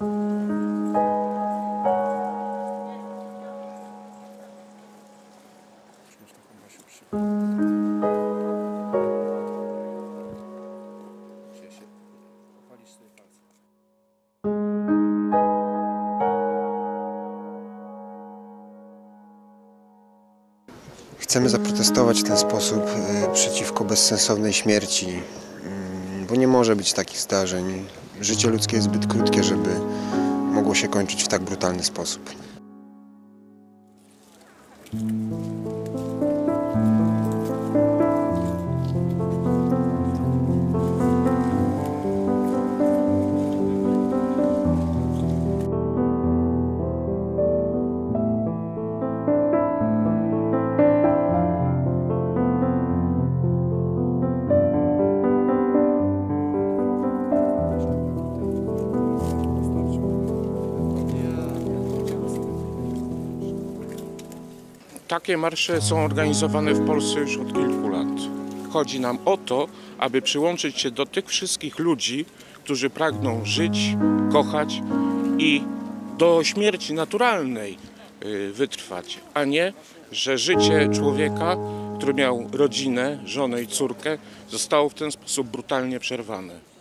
Chcemy zaprotestować w ten sposób przeciwko bezsensownej śmierci, bo nie może być takich zdarzeń. Życie ludzkie jest zbyt krótkie, żeby mogło się kończyć w tak brutalny sposób. Takie marsze są organizowane w Polsce już od kilku lat. Chodzi nam o to, aby przyłączyć się do tych wszystkich ludzi, którzy pragną żyć, kochać i do śmierci naturalnej wytrwać, a nie, że życie człowieka, który miał rodzinę, żonę i córkę, zostało w ten sposób brutalnie przerwane.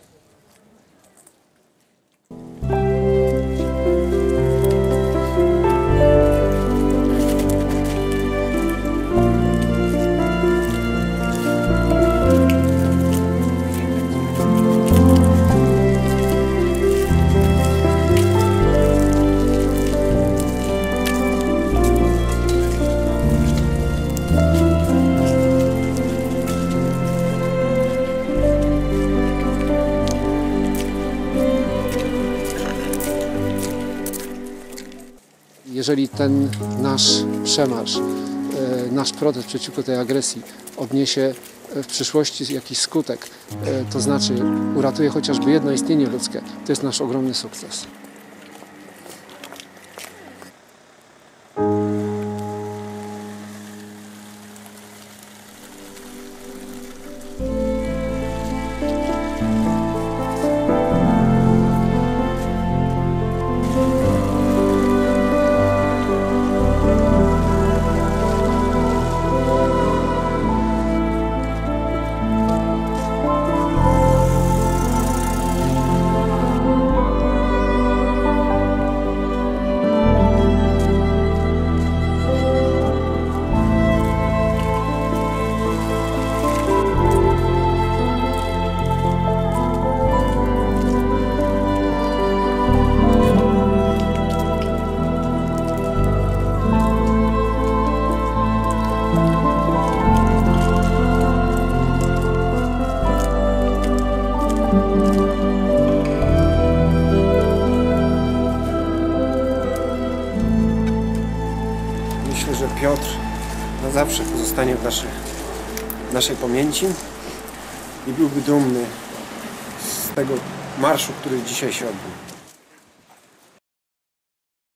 Jeżeli ten nasz przemarsz, nasz protest przeciwko tej agresji odniesie w przyszłości jakiś skutek, to znaczy uratuje chociażby jedno istnienie ludzkie, to jest nasz ogromny sukces. Myślę, że Piotr na zawsze pozostanie w naszej pamięci i byłby dumny z tego marszu, który dzisiaj się odbył.